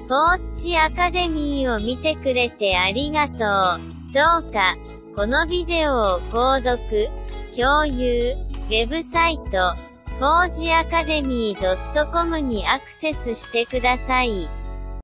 フォーチアカデミーを見てくれてありがとう。どうか、このビデオを購読、共有、ウェブサイト、forgeacademy.com にアクセスしてください。